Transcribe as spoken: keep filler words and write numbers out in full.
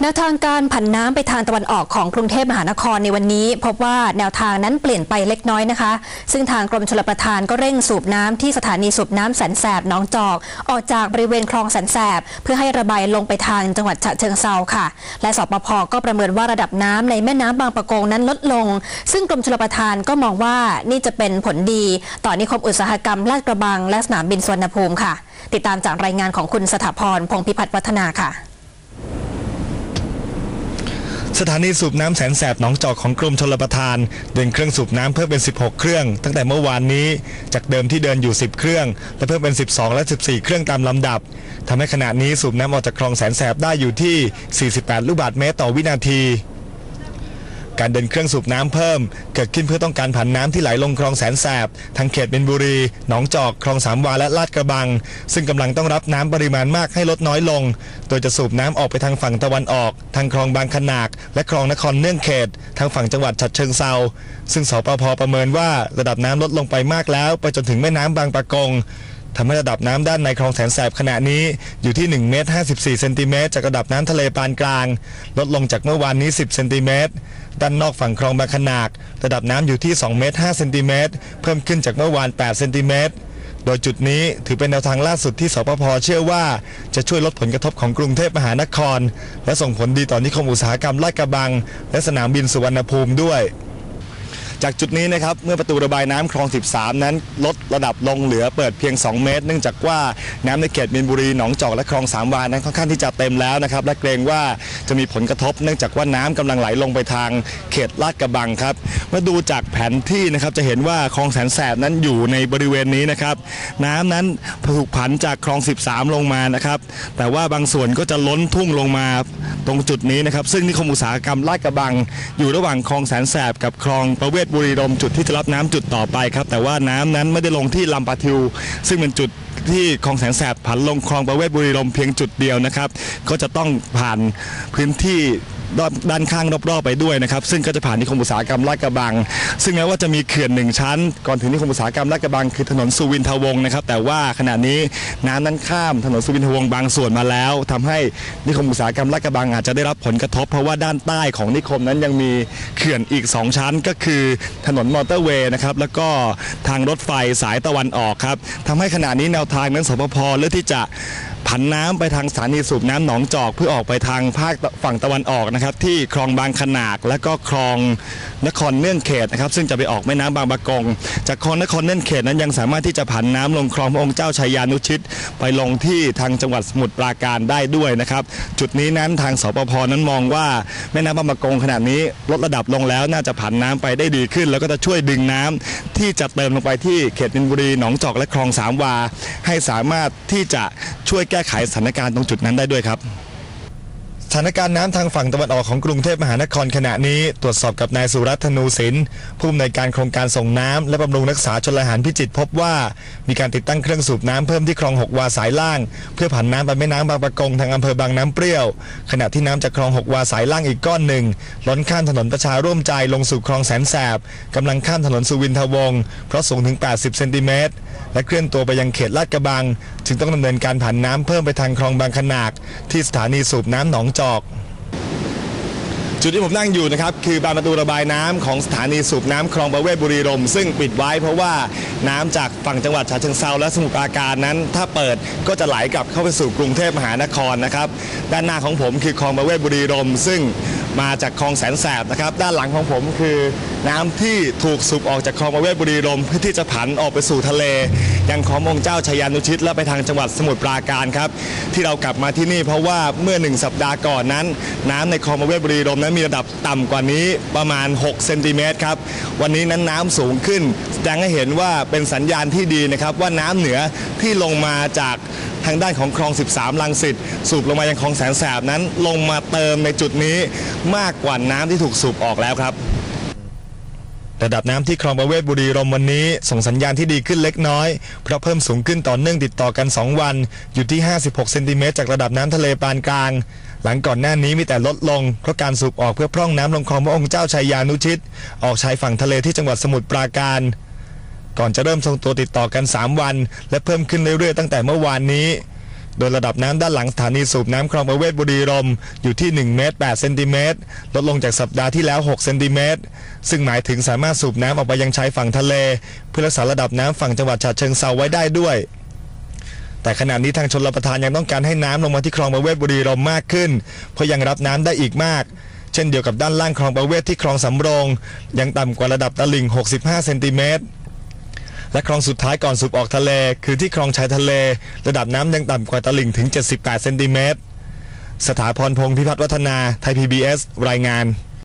แนวทางการผันน้ำไปทางตะวันออกของกรุงเทพมหานครในวันนี้พบว่าแนวทางนั้นเปลี่ยนไปเล็กน้อยนะคะซึ่งทางกรมชลประทานก็เร่งสูบน้ำที่สถานีสูบน้ำแสนแสบหนองจอกออกจากบริเวณคลองแสนแสบเพื่อให้ระบายลงไปทางจังหวัดฉะเชิงเทราค่ะและสปภ.ก็ประเมินว่าระดับน้ำในแม่น้ำบางปะกงนั้นลดลงซึ่งกรมชลประทานก็มองว่านี่จะเป็นผลดีต่อนิคมอุตสาหกรรมลาดกระบังและสนามบินสุวรรณภูมิค่ะติดตามจากรายงานของคุณสถาพรพงษ์พิพัฒน์วัฒนาค่ะสถานีสูบน้ำแสนแสบหนองจอกของกรมชลประทานเดินเครื่องสูบน้ำเพิ่มเป็นสิบหกเครื่องตั้งแต่เมื่อวานนี้จากเดิมที่เดินอยู่สิบเครื่องและเพิ่มเป็นสิบสองและสิบสี่เครื่องตามลำดับทำให้ขณะนี้สูบน้ำออกจากคลองแสนแสบได้อยู่ที่สี่สิบแปดลูกบาศก์เมตรต่อวินาทีการเดินเครื่องสูบน้ำเพิ่มเกิดขึ้นเพื่อต้องการผันน้ำที่ไหลลงคลองแสนแสบทั้งเขตมินบุรีหนองจอกคลองสามวาและลาดกระบังซึ่งกำลังต้องรับน้ำปริมาณมากให้ลดน้อยลงโดยจะสูบน้ำออกไปทางฝั่งตะวันออกทางคลองบางขนากและคลองนครเนื่องเขตทางฝั่งจังหวัดฉะเชิงเทราซึ่งสปภ.ประเมินว่าระดับน้ำลดลงไปมากแล้วไปจนถึงแม่น้ำบางปะกงทำให้ระดับน้ำด้านในคลองแสนแสบขณะนี้อยู่ที่หนึ่งเมตรห้าสิบสี่เซนติเมตรจากระดับน้ำทะเลปานกลางลดลงจากเมื่อวานนี้สิบเซนติเมตรด้านนอกฝั่งคลองบางขนากระดับน้ำอยู่ที่สองเมตรห้าเซนติเมตรเพิ่มขึ้นจากเมื่อวานแปดเซนติเมตรโดยจุดนี้ถือเป็นแนวทางล่าสุดที่สปภ.เชื่อว่าจะช่วยลดผลกระทบของกรุงเทพมหานครและส่งผลดีต่อนิคมอุตสาหกรรมลาดกระบังและสนามบินสุวรรณภูมิด้วยจากจุดนี้นะครับเมื่อประตูระบายน้ำคลองสิบสามนั้นลดระดับลงเหลือเปิดเพียงสองเมตรเนื่องจากว่าน้ำในเขตมินบุรีหนองจอกและคลองสามวานั้นค่อนข้างที่จะเต็มแล้วนะครับและเกรงว่าจะมีผลกระทบเนื่องจากว่าน้ำกำลังไหลลงไปทางเขตลาดกระบังครับเมื่อดูจากแผนที่นะครับจะเห็นว่าคลองแสนแสบนั้นอยู่ในบริเวณนี้นะครับน้ำนั้นถูกผันจากคลองสิบสามลงมานะครับแต่ว่าบางส่วนก็จะล้นทุ่งลงมาตรงจุดนี้นะครับซึ่งนิคมอุตสาหกรรมลาดกระบังอยู่ระหว่างคลองแสนแสบกับคลองประเวศบุรีรมย์จุดที่จะรับน้ำจุดต่อไปครับแต่ว่าน้ำนั้นไม่ได้ลงที่ลำปะทิวซึ่งเป็นจุดที่คลองแสนแสบผันลงคลองประเวศบุรีรมย์เพียงจุดเดียวนะครับก็จะต้องผ่านพื้นที่ด้านข้างรอบๆไปด้วยนะครับซึ่งก็จะผ่านนิคมอุตสาหกรรมลาดกระบังซึ่งแม้ว่าจะมีเขื่อนหนึ่งชั้นก่อนถึงนิคมอุตสาหกรรมลาดกระบังคือถนนสุวินทวงศ์นะครับแต่ว่าขณะนี้น้ำนั้นข้ามถนนสุวินทวงศ์บางส่วนมาแล้วทำให้นิคมอุตสาหกรรมลาดกระบังอาจจะได้รับผลกระทบเพราะว่าด้านใต้ของนิคมนั้นยังมีเขื่อนอีกสองชั้นก็คือถนนมอเตอร์เวย์นะครับแล้วก็ทางรถไฟสายตะวันออกครับทำให้ขณะนี้แนวทางนั้นสปภ.เลือกที่จะผันน้ำไปทางสถานีสูบน้ำหนองจอกเพื่อออกไปทางภาคฝั่งตะวันออกนะครับที่คลองบางขนากและก็คลองนครเนื่องเขตนะครับซึ่งจะไปออกแม่น้ำบางปะกงจากคลองนครเนื่องเขตนั้นยังสามารถที่จะผันน้ำลงคลองพระองค์เจ้าชัยยานุชิตไปลงที่ทางจังหวัดสมุทรปราการได้ด้วยนะครับจุดนี้นั้นทางสปภ.นั้นมองว่าแม่น้ำบางปะกงขณะนี้ลดระดับลงแล้วน่าจะผันน้ำไปได้ดีขึ้นแล้วก็จะช่วยดึงน้ำที่จะเติมลงไปที่เขตมินบุรีหนองจอกและคลองสามวาให้สามารถที่จะช่วยแก้ไขสถานการณ์ตรงจุดนั้นได้ด้วยครับสถานการณ์น้ำทางฝั่งตะวันออกของกรุงเทพมหานครขณะนี้ตรวจสอบกับนายสุรัตน์ธนูศิลป์ผู้อำนวยการโครงการส่งน้ำและบำรุงรักษาชลประทานพิจิตรพบว่ามีการติดตั้งเครื่องสูบน้ำเพิ่มที่คลองหกวาสายล่างเพื่อผันน้ำไปแม่น้ำบางปะกงทางอำเภอบางน้ำเปรี้ยวขณะที่น้ำจากคลองหกวาสายล่างอีกก้อนหนึ่งล้นข้ามถนนประชาร่วมใจลงสู่คลองแสนแสบกำลังข้ามถนนสุวินทวงศ์เพราะสูงถึงแปดสิบเซนติเมตรและเคลื่อนตัวไปยังเขตลาดกระบังจึงต้องดำเนินการผันน้ำเพิ่มไปทางคลองบางขนากที่สถานีสูบน้ำหนองจอกจุดที่ผมนั่งอยู่นะครับคือบานประตูระบายน้ำของสถานีสูบน้ำคลองประเวศบุรีรมย์ซึ่งปิดไว้เพราะว่าน้ำจากฝั่งจังหวัดฉะเชิงเทราและสมุทรปราการนั้นถ้าเปิดก็จะไหลกลับเข้าไปสู่กรุงเทพมหานครนะครับด้านหน้าของผมคือคลองประเวศบุรีรมย์ซึ่งมาจากคลองแสนแสบนะครับด้านหลังของผมคือน้ำที่ถูกสูบออกจากคลองประเวศบุรีรมย์เพื่อที่จะผันออกไปสู่ทะเลยังคลององค์เจ้าชัยยานุชิตและไปทางจังหวัดสมุทรปราการครับที่เรากลับมาที่นี่เพราะว่าเมื่อหนึ่งสัปดาห์ก่อนนั้นน้ำในคลองประเวศบุรีรมย์นั้นมีระดับต่ำกว่านี้ประมาณหกเซนติเมตรครับวันนี้นั้นน้ำสูงขึ้นแสดงให้เห็นว่าเป็นสัญญาณที่ดีนะครับว่าน้ำเหนือที่ลงมาจากทางด้านของคลองสิบสามรังสิตสูบลงมายังคลองแสนแสบนั้นลงมาเติมในจุดนี้มากกว่าน้ำที่ถูกสูบออกแล้วครับระดับน้ำที่คลองประเวศบุรีรมย์วันนี้ส่งสัญญาณที่ดีขึ้นเล็กน้อยเพราะเพิ่มสูงขึ้นต่อเนื่องติดต่อกันสองวันอยู่ที่ห้าสิบหกเซนติเมตรจากระดับน้ำทะเลปานกลางหลังก่อนหน้านี้มีแต่ลดลงเพราะการสูบออกเพื่อพร่องน้ำลงคลองพระองค์เจ้าชัยยานุชิตออกชายฝั่งทะเลที่จังหวัดสมุทรปราการก่อนจะเริ่มทรงตัวติดต่อกันสามวันและเพิ่มขึ้นเรื่อยๆตั้งแต่เมื่อวานนี้โดยระดับน้ำด้านหลังสถานีสูบน้ำคลองประเวศบุรีรัมย์อยู่ที่หนึ่งเมตรแปดเซนติเมตรลดลงจากสัปดาห์ที่แล้วหกเซนติเมตรซึ่งหมายถึงสามารถสูบน้ำออกไปยังชายฝั่งทะเลเพื่อรักษาระดับน้ำฝั่งจังหวัดฉะเชิงเทราไว้ได้ด้วยแต่ขณะนี้ทางชลประทานยังต้องการให้น้ำลงมาที่คลองประเวศบุรีรัมย์มากขึ้นเพราะยังรับน้ำได้อีกมากเช่นเดียวกับด้านล่างคลองประเวศที่คลองสำโรงยังต่ำกว่าระดับตลิ่งหกสิบห้าเซนติเมตรและคลองสุดท้ายก่อนสูบออกทะเลคือที่คลองชายทะเลระดับน้ำยังต่ำกว่าตลิ่งถึงเจ็ดสิบแปดเซนติเมตรสถาพรพงษ์พิพัฒน์วัฒนาไทย พี บี เอส รายงาน